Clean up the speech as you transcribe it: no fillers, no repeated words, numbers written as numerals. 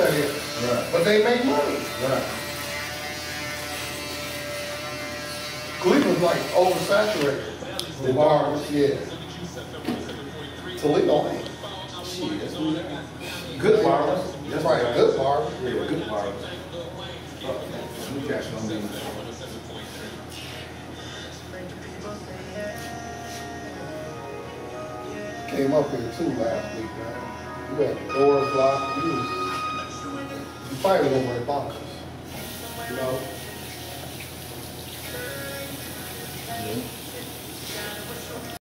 cut in. Right. But they make money. Right. Cleveland's like oversaturated. The barbers, yeah. Toledo ain't. Shit, that's good barbers. That's right, good barbers. Yeah, good barbers. New cats don't mean that. Came up here too last week, man. You had the doors locked. You fighting over the boxes. You know? Yeah.